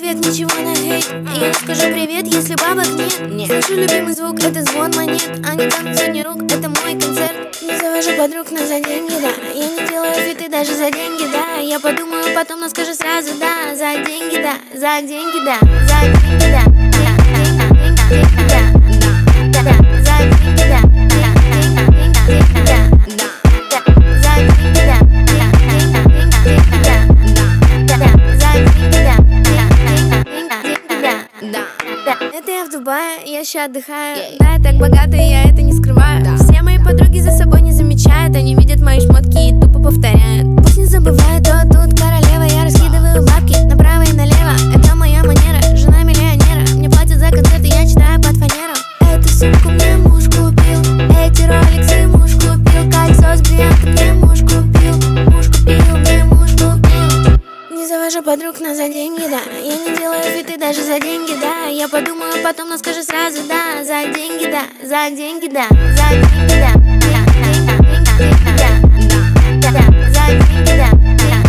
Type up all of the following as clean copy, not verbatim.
ответ ничего на хейт. Я не скажу привет, если бабок нет. Слышу любимый звук, это звон монет, а не танцуй рук, это мой концерт. Не завожу подруг, но за деньги, да. Я не делаю фиты даже за деньги, да. Я подумаю потом, но скажу сразу, да. За деньги, да, за деньги, да. За деньги, да. Это я в Дубае, я ща отдыхаю. Да, я так богата, и я это не скрываю. Все мои подруги за собой не замечают. Они видят мои шмотки и тупо повторяют. Пусть не забывают, то тут королева. Я раскидываю бабки направо и налево. Это моя манера, жена миллионера. Мне платят за концерты, я читаю под фанеру. Эту сумку мне муж купил, эти роликсы муж купил, кольцо с бриллиантом мне муж купил, мне муж купил. Не завожу подруг, но за деньги, да. Я не делаю фиты даже за деньги, да. Я подумаю потом, но скажу сразу, да. За деньги, да, за деньги, да. За деньги, да. За деньги, да.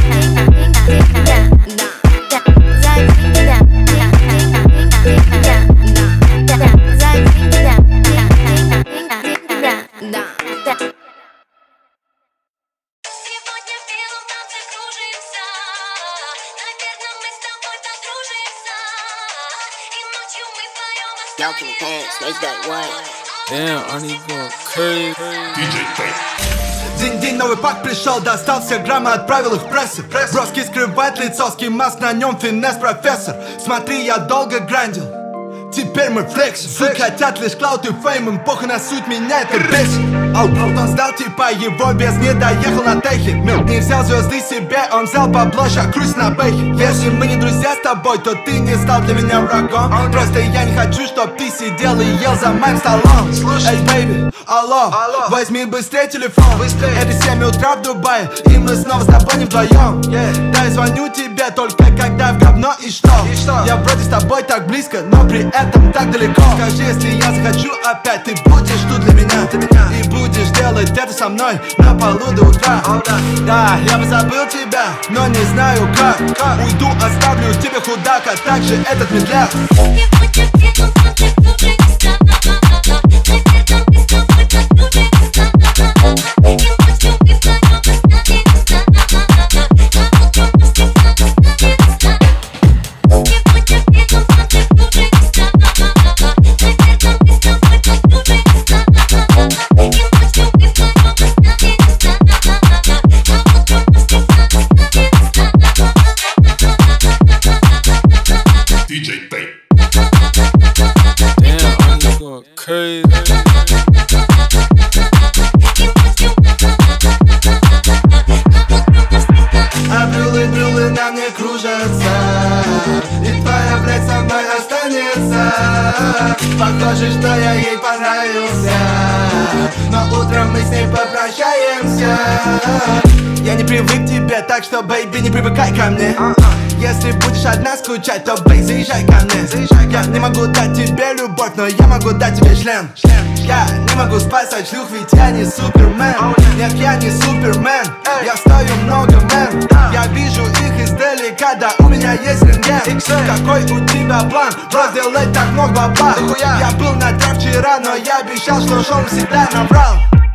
Y'all can pants, make that one. Damn, Arnie going crazy. DJ Fake. День, новый пак пришел, достал все граммы, отправил их в прессы. Броски скрывает лицо, скимас, на нем финес профессор. Смотри, я долго грандил, теперь мы флекс. Хотят лишь клаут и фейм, им похуй на суть, меня это бесит. Он сдал типа его без, не доехал на техе. Не взял звезды себе, он взял бабло, ща крусь на бэхе. Если мы не друзья с тобой, то ты не стал для меня врагом. Просто я не хочу, чтоб ты сидел и ел за моим столом. Эй, бэйби, алло, возьми быстрее телефон. Это 7 утра в Дубае, и мы снова с тобой не вдвоем. Да, я звоню тебе только когда в говно и что? Я вроде с тобой так близко, но при этом так далеко. Скажи, если я захочу опять, ты будешь тут для меня. И будешь делать это со мной на полу до утра. Да, я бы забыл тебя, но не знаю как. Уйду, оставлю тебе худак, а также этот медляк. DJ Fake. Damn, Arnie going crazy. А брюлы на мне кружатся, и твоя блядь со мной останется. Похоже, что я ей понравился, но утром мы с ней попрощаемся. Я не привык к тебе, так что, бэйби, не привыкай ко мне. Если будешь одна скучать, то, бэй, заезжай ко мне. Я не могу дать тебе любовь, но я могу дать тебе член. Я не могу спасать шлюх, ведь я не супермен. Нет, я не супермен, я стою много мен. Я вижу их издалека, да у меня есть рентген. Какой у тебя план? Просто делать так много бабла. Я был на трав вчера, но я обещал, что шоу всегда наврал.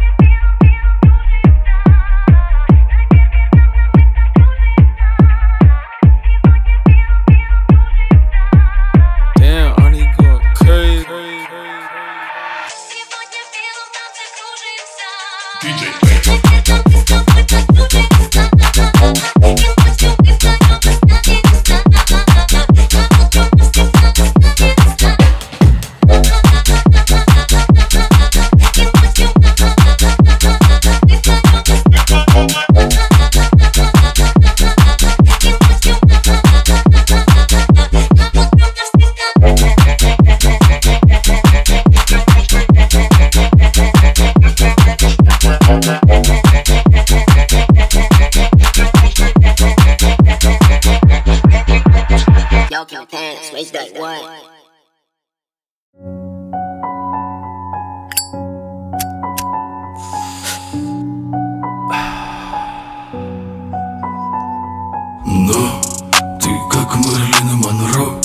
DJ Fake. Y'all can pants, make that one. Но ты как Мэрилин Монро.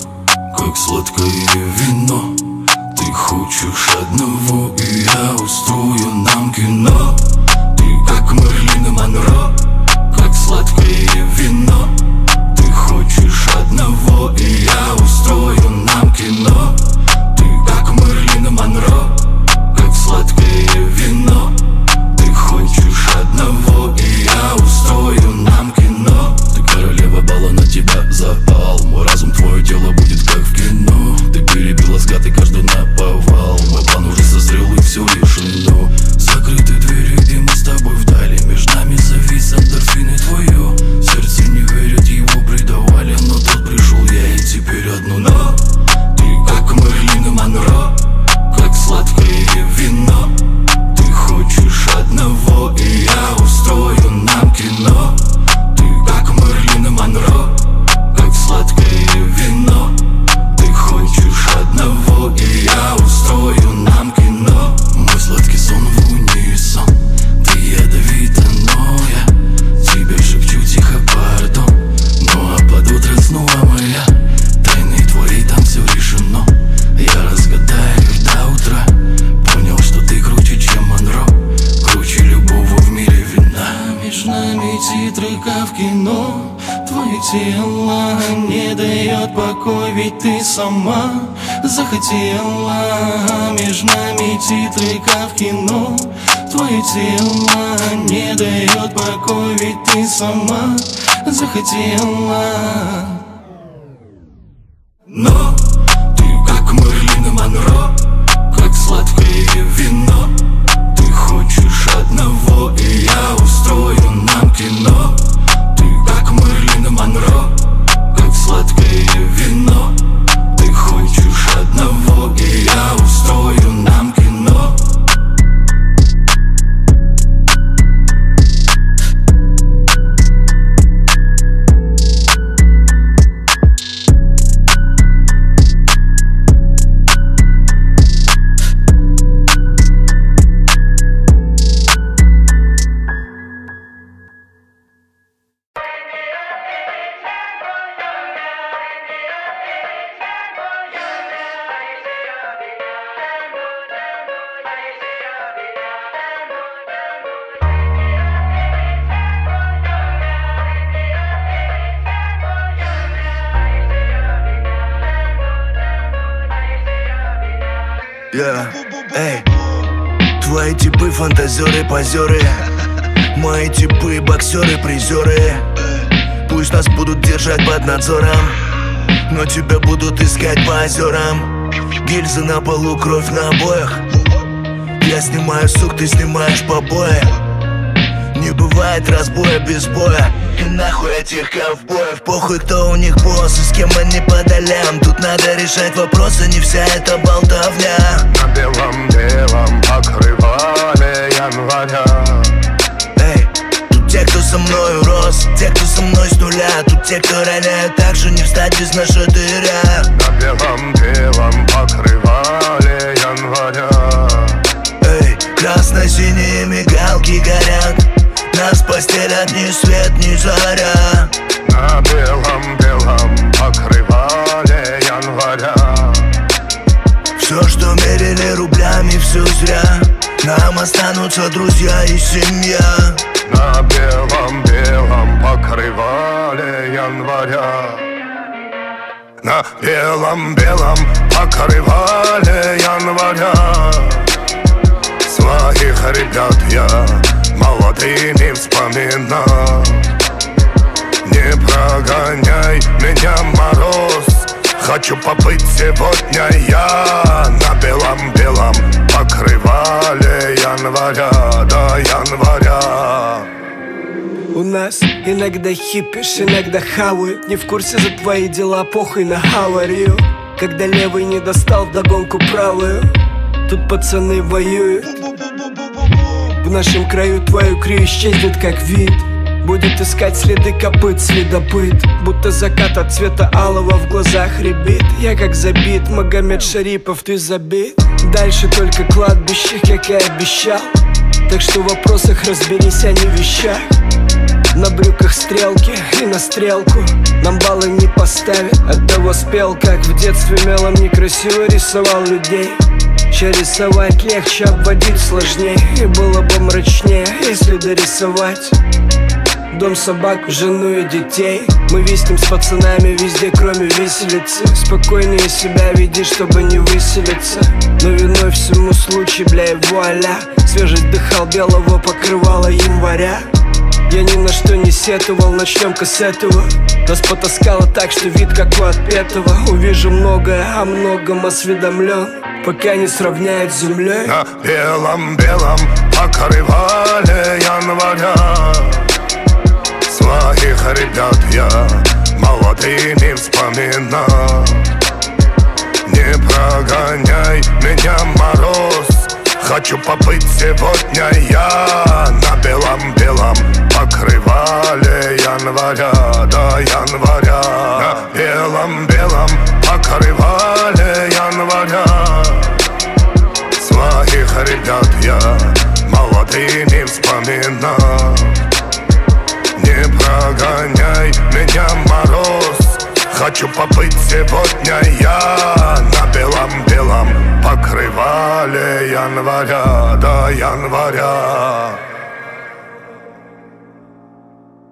титры, как в кино. Твое тело не дает покой, ведь ты сама захотела. Между нами титры, как в кино. Твое тело не дает покой, ведь ты сама захотела. Но ты как Мэрилин Монро, как сладкое вино. Ты хочешь одного, и я устрою нам кино. Ты как Мэрилин Монро, как сладкое вино. Ты хочешь одного, и я устрою нам кино. Эй, твои типы фантазеры, позеры. Мои типы боксеры, призеры. Пусть нас будут держать под надзором, но тебя будут искать по озерам. Гильзы на полу, кровь на обоях. Я снимаю сук, ты снимаешь побои. Не бывает разбоя без боя. И нахуй этих ковбоев. Похуй, кто у них босс и с кем они по долям. Тут надо решать вопросы, не вся эта болтовня. На белом-белом покрывале января. Эй, тут те, кто со мною рос, те, кто со мной с нуля. Тут те, кто роняют так же, не встать без нашатыря. На белом-белом покрывале января. Эй, красно-синие мигалки горят. Нас постелят ни свет, ни заря. На белом-белом покрывале января. Все, что мерили рублями, все зря. Нам останутся друзья и семья. На белом-белом покрывале января. На белом-белом покрывале января. Своих ребят я молодыми вспоминал. Не прогоняй меня, мороз. Хочу побыть сегодня я на белом-белом покрывале января, до января. У нас иногда хипишь, иногда хавают. Не в курсе за твои дела, похуй на аварию. Когда левый не достал вдогонку правую. Тут пацаны воюют. В нашем краю твою крию исчезнет как вид. Будет искать следы копыт следопыт. Будто закат от цвета алого в глазах рябит. Я как забит, Магомед Шарипов, ты забит. Дальше только кладбище, как и обещал. Так что в вопросах разберись, а не в вещах. На брюках стрелки и на стрелку нам баллы не поставят. Оттого спел, как в детстве мелом некрасиво рисовал людей. Че рисовать легче, обводить сложнее. И было бы мрачнее, если дорисовать дом, собаку, жену и детей. Мы виснем с пацанами везде, кроме виселицы. Спокойнее себя веди, чтобы не выселиться. Но виной всему случай, бля, и вуаля. Свежесть дыхал белого покрывала января. Я ни на что не сетовал, начнем-ка с этого. Нас потаскало так, что вид как у отпетого. Увижу многое, о многом осведомлен, пока не сравняют с землей. На белом-белом покрывале января. Своих ребят я молодыми вспоминал. Не прогоняй меня, мороз. Хочу побыть сегодня я на белом-белом покрывале января, до января. На белом-белом покрывале января. Своих ребят я молодыми вспоминал. Не прогоняй меня, мороз. Хочу побыть сегодня я на белом-белом покрывале января, до января.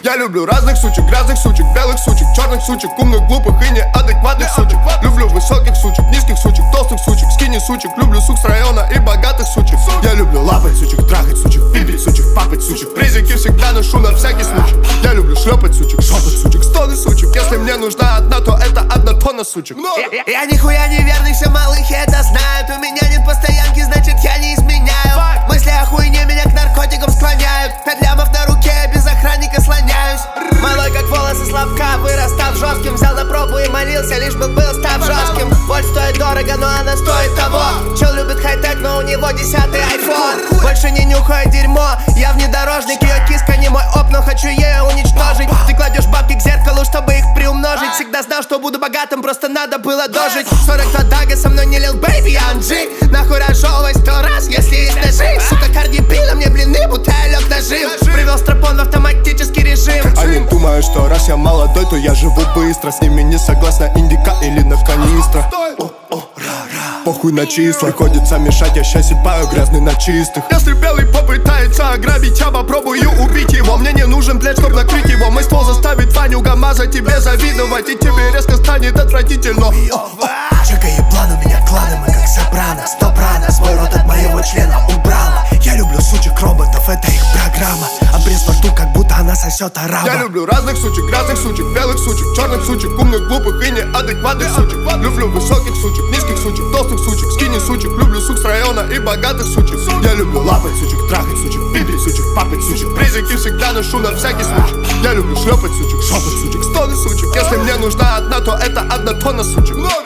Я люблю разных сучек, грязных сучек, белых сучек, черных сучек, умных, глупых и неадекватных сучек. Люблю высоких сучек, низких сучек, толстых сучек, скини сучек. Люблю сук с района и богатых сучек. Я люблю лапать сучек, трахать сучек, пипить сучек, папать сучек. Призики всегда ношу на всякий случай. Я люблю шлепать сучек, шопать сучек, стоны сучек. Если мне нужна одна, то это одна тонна сучек. Я нихуя не верный, все малыхи это знают. У меня нет постоянки, значит я не изменяю. Мысли о хуйне меня к наркотикам склоняют. 5 лямов на руке, без охранника слоняюсь. Малой как волосы Славка, вырастав жестким. Взял на пробу и молился, лишь бы был став жестким. Боль стоит дорого, но она стоит того. Чел любит хай-тек, но у него 10-й айфон. Больше не нюхаю дерьмо, я внедорожник. Ее киска не мой оп, но хочу ее уничтожить. Ты кладешь бабки к зеркалу, чтобы их приумножить. Всегда знал, что буду богатым, просто надо было дожить. 42 дага, со мной не лил бэйби, Анджи. Нахуй разжевывай 100 раз, если есть ножи. Сука, Карди Би на мне блины, будто я лег нажим. Привел стропон в автоматический режим. Они думают, что раз я молодой, то я живу быстро. С ними не согласна индика или на канистра. Похуй на числа, приходится мешать, я щас ебаю грязный на чистых. Если белый попытается ограбить, я попробую убить его. Мне не нужен плед, чтоб накрыть его. Мой ствол заставит Ваню Гамаза тебе завидовать, и тебе резко станет отвратительно. Чека еблан, у меня кланы, мы как Сопрано. Стоп-рано, свой рот от моего члена убрала. Я люблю сучек роботов, это их программа. Обрез во рту, как будто она сосет араба. Я люблю разных сучек, грязных сучек, белых сучек, черных сучек, умных, глупых и неадекватных сучек. Люблю высоких сучек, низких сучек, толстых сучек, скини сучек. Люблю сук с района и богатых сучек. Я люблю лапать сучек, трахать сучек, пипить сучек, папать сучек. Призики всегда ношу на всякий случай. Я люблю шлепать сучек, шопать сучек, стоны сучек. Если мне нужна одна, то это одна тонна сучек. Много!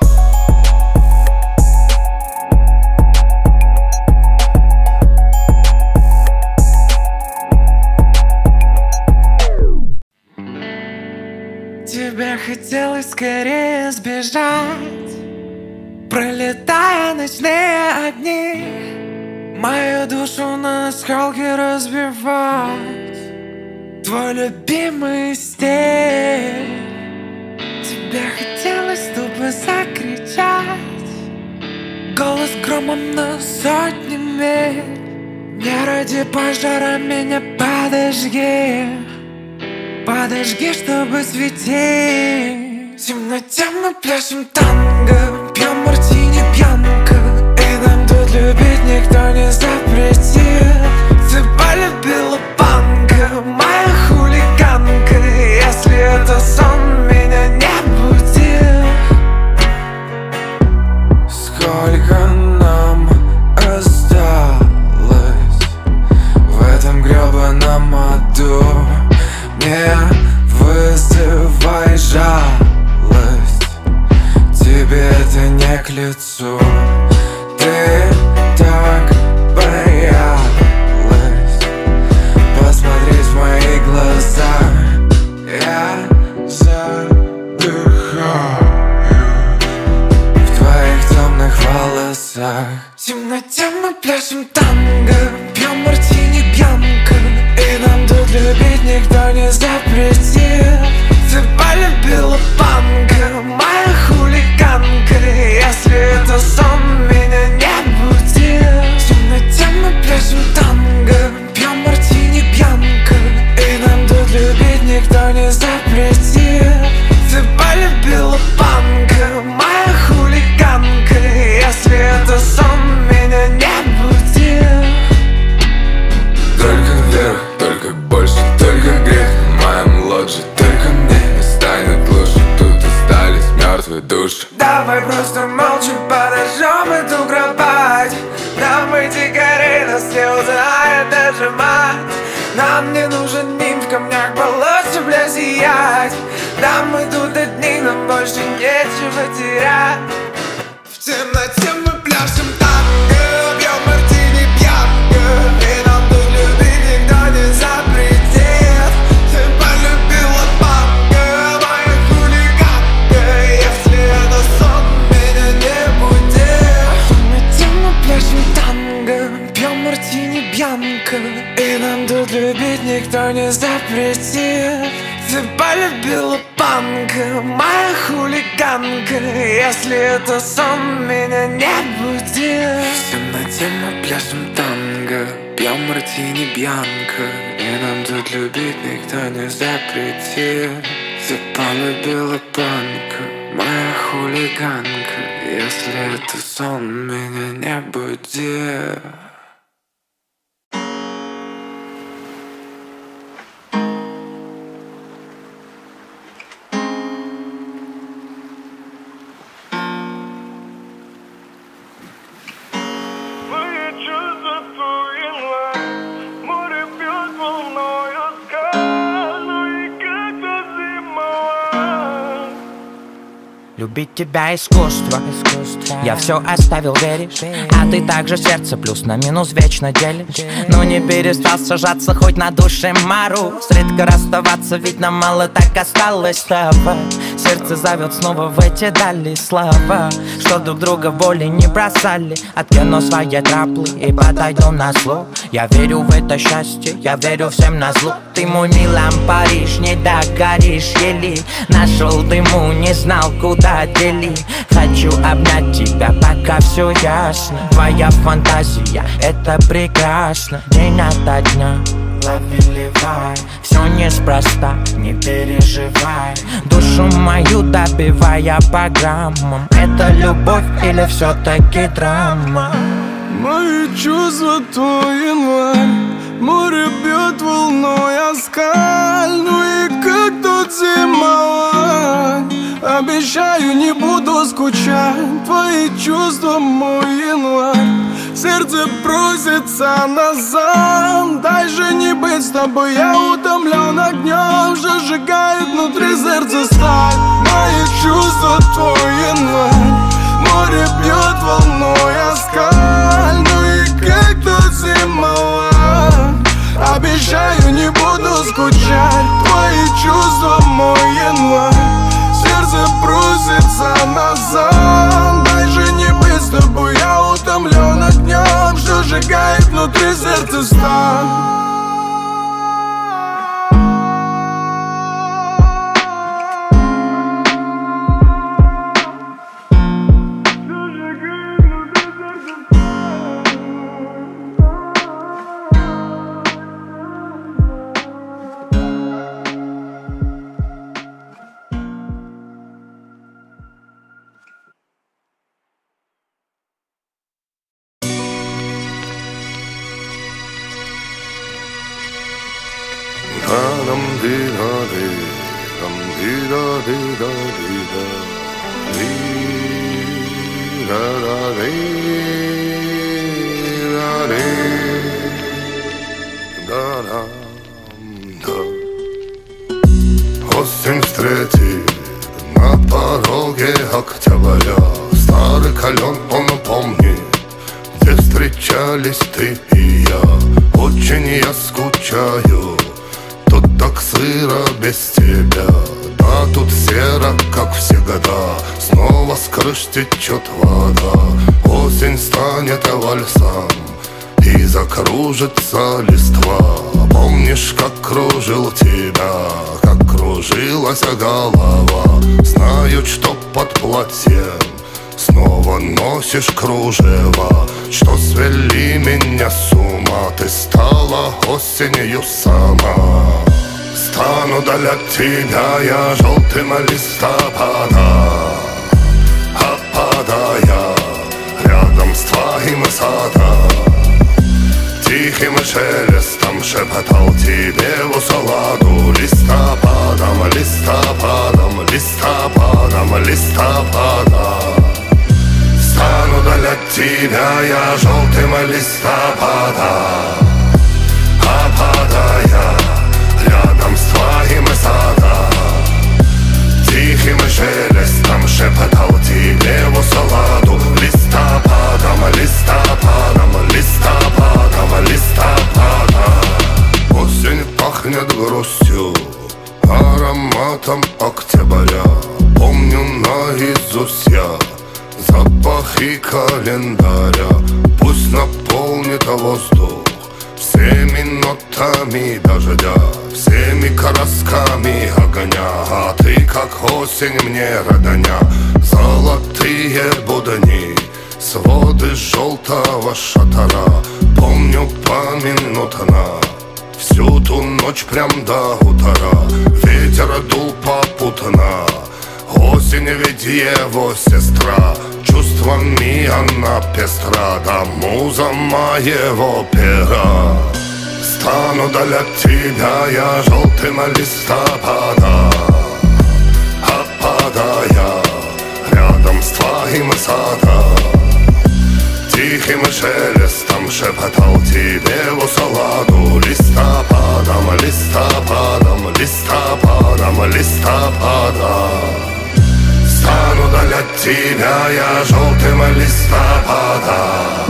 Тебе хотелось скорее сбежать, пролетая ночные огни, мою душу на осколки разбивать. Твой любимый стиль. Тебе хотелось тупо закричать, голос громом на сотни миль. Не ради пожара меня подожги, подожги, чтобы светить. В темноте мы пляшем танго, пьем мартини пьянка, и нам тут любить никто не запретит. Ты полюбила панка, моя хулиганка. Если это сон, меня не буди. Сколько нам осталось в этом гребаном аду? Не вызывай жалость, тебе это не к лицу. Ты так боялась, посмотри в мои глаза. Я задыхаюсь в твоих темных волосах. В темноте мы пляшем танго, пьем мартини пьянка, и нам тут любить никто не запретит. Ты полюбила панка, моя хулиганка. Если это сон, меня не буди. В темноте мы пляшем танго, пьем мартини пьянка, и нам тут любить никто не запретит. Ты полюбила панка, моя хулиганка. Если это сон, меня не буди. Только вверх, только больше, только грех. В моем лодже только мне не станет лучше. Тут остались мертвые души. Давай просто молча подожжем эту кровать. Нам эти горы нас не узнает даже мать. Нам не нужен нимф в камнях болоте, бля, сиять. Да мы тут одни, нам больше нечего терять. В темноте мы пляшем танго, пьем мартини пьянка, и нам тут любить никто не запретит. Ты полюбила панка, моя хулиганка. Если это сон, меня не буди. В темноте мы пляшем танго, пьем мартини пьянка, и нам тут любить никто не запретит. Ты полюбила панка, моя хулиганка. Если это сон, меня не буди. В темноте мы пляшем танго, пьем мартини бьянка, и нам тут любить никто не запретил. Ты полюбила панка, моя хулиганка. Если это сон, меня не буди. Любить тебя искусство. Я все оставил, веришь? А ты также сердце плюс на минус вечно делишь. Но не перестал сажаться хоть на душе мороз. Редко расставаться, ведь нам мало так осталось с тобой. Сердце зовет снова в эти дали слова, что друг друга в боли не бросали. Откину свои траплы и подойду на зло. Я верю в это счастье, я верю всем на зло. Ты мой Милан Париж, не догоришь еле. Нашел дыму, не знал куда делить. Хочу обнять тебя, пока все ясно. Твоя фантазия, это прекрасно. День ото дня ловили вай. Все неспроста, не переживай. Душу мою добивая по граммам. Это любовь или все-таки драма? Мои чувства твой январь. Море бьет волной о скаль. Ну и как тут зимовать? Обещаю, не буду скучать. Твои чувства мой январь. Сердце просится назад. Дай же не быть с тобой, я утомлен огнем. Зажигает внутри сердца сталь. Мои чувства твой январь. Море бьет волной о скаль. Ну и как тут зимовать? Обещаю, не буду скучать. Твои чувства мой январь. Сердце просится назад. Дай же не быть с тобой, я утомлен огнем, что сжигает внутри сердца сталь. Осень встретит на пороге октября. Старый кален, он помнит, где встречались ты и я. Очень я скучаю, тут так сыро без тебя. Да, тут серо, как все года. Снова с крыш течет вода. Осень станет вальсом и закружится листва. Помнишь, как кружил тебя, как кружилась голова. Знаю, что под платьем снова носишь кружева. Что свели меня с ума, ты стала осенью сама. Стану даль от тебя я желтым листопада, опадая рядом с твоим садом. Тихим шелестом шепотал тебе в усладу. Листопадом, листопадом, листопадом, листопадом. Стану даль от тебя я желтым листопадом, опадая рядом с твоим садом. Тихим шелестом шепотал тебе в усладу. Листопадом, листопадом, листопадом, листопадом. Осень пахнет грустью, ароматом октября. Помню наизусть я запахи календаря. Пусть наполнит воздух всеми нотами дождя, всеми красками огня. А ты, как осень, мне родня. Золотые будни, своды желтого шатара. Помню поминутно Всю ту ночь прям до утра ветер дул попутно. Осень ведь его сестра, чувствами она пестра, да муза моего пера. Стану даль от тебя я желтым листопада, опадая рядом с твоим садом. Тихим шелестом шепотал тебе в усладу. Листопадом, листопадом, листопадом, листопада. Стану даль от тебя я желтым листопада,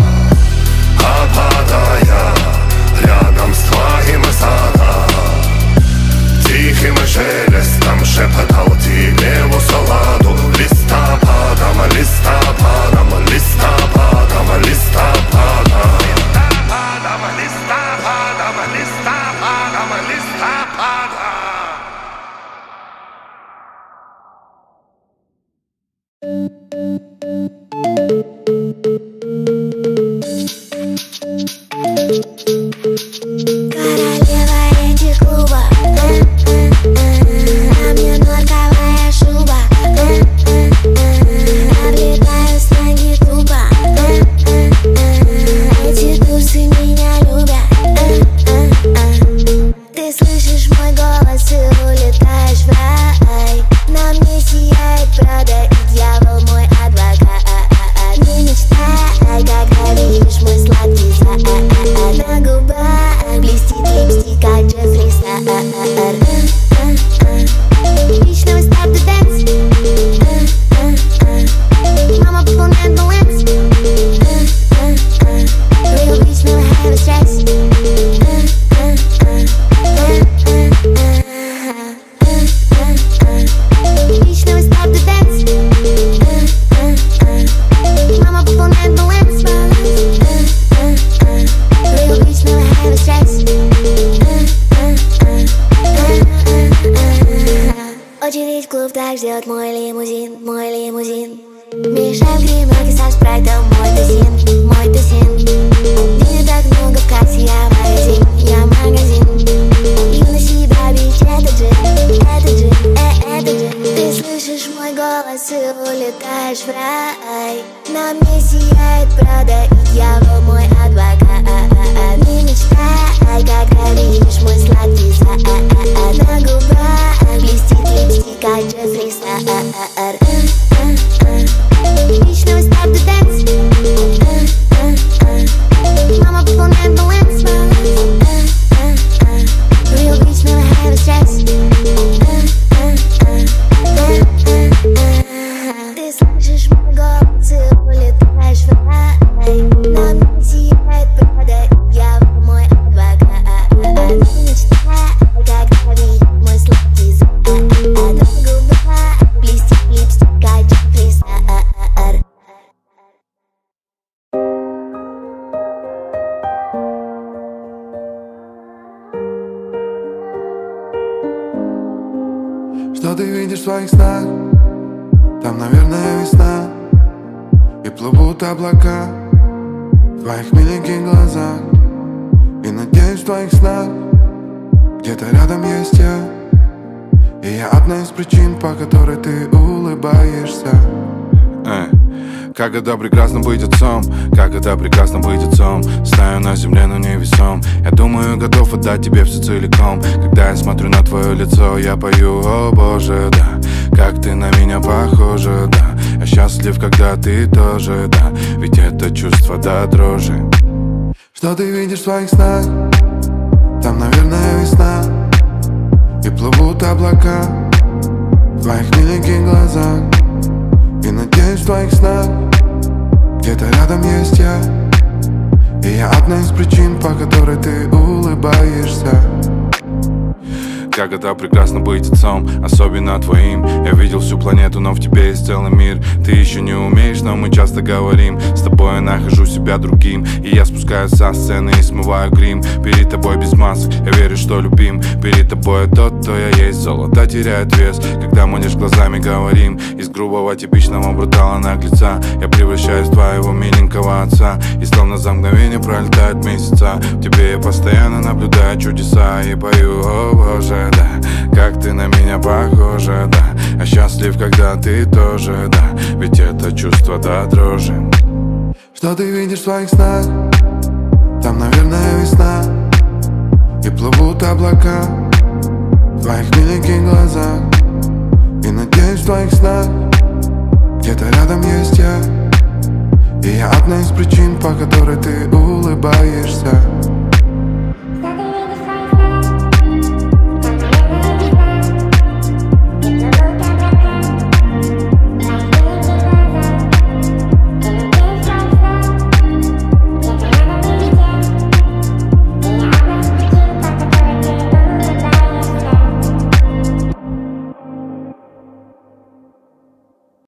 опадая рядом с твоим садом. Тихим шелестом шепотал тебе в усладу. Листопадом, листопадом, листопадом, листопадом. Листопадом, листопадом, листопадом, листопадом. Королева этих клубов, на мне норковая шуба, облетаю с ноги тупо. Эти тусы меня любят. Ты слышишь мой голос и улетаешь в рай. На мне сияет Прада и дьявол мой адвокат. Не мечтай, когда видишь мой сладкий зад. На губах блестит липстик, как Джеффри Стар. Лично we start to dance. Мама пополняет баланс. Real bitch never have a stress. Лично we start to dance. Мама пополняет баланс. Real bitch never have a stress. Очередь в клуб так ждет мой лимузин, мой лимузин. Мешаем кремлёнки со спрайтом, мой тусин, мой тусин. Денег так много в кассе, я магазин, я магазин. И на себя бич, это джин, это джин, это джин. Ты слышишь мой голос и улетаешь в рай. На мне сияет Прада и дьявол мой адвокат. Не мечтай, когда видишь мой сладкий зад. На губах блестит липстик, как Джеффри Стар. Лично we start to dance. Мама пополняет баланс. Real bitch never have a stress. Ты слышишь мой голос и улетаешь в рай. На мне сияет Прада и дьявол мой адвокат. Не мечтай, когда видишь мой сладкий зад. На губах блестит липстик, как Джеффри Стар. Что ты видишь в своих снах? Там, наверное, весна. И плывут облака в твоих миленьких глазах. И надеюсь, в твоих снах где-то рядом есть я. И я одна из причин, по которой ты улыбаешься. Как это прекрасно быть отцом, как это прекрасно быть отцом. Стою на земле, но невесом. Я думаю, готов отдать тебе все целиком. Когда я смотрю на твое лицо, я пою: о боже, да, как ты на меня похожа, да. Я счастлив, когда ты тоже, да, ведь это чувство до дрожи. Что ты видишь в своих снах? Там, наверное, весна. И плывут облака в твоих миленьких глазах. И надеюсь, в твоих снах где-то рядом есть я. И я одна из причин, по которой ты улыбаешься. как это прекрасно быть отцом, особенно твоим. Я видел всю планету, но в тебе есть целый мир. Ты еще не умеешь, но мы часто говорим. С тобой я нахожу себя другим, и я спускаюсь со сцены и смываю грим. Перед тобой без масок, я верю, что любим. Перед тобой тот, кто я есть. Золото теряет вес, когда мы лишь глазами говорим. Из грубого типичного брутала наглеца я превращаюсь в твоего миленького отца. И словно за мгновение пролетают месяца. В тебе я постоянно наблюдаю чудеса и пою, о боже, да, как ты на меня похожа, да. А счастлив, когда ты тоже, да, ведь это чувство до дрожи. Что ты видишь в своих снах? Там, наверное, весна, и плывут облака в твоих миленьких глазах. И надеюсь, в твоих снах где-то рядом есть я. И я одна из причин, по которой ты улыбаешься.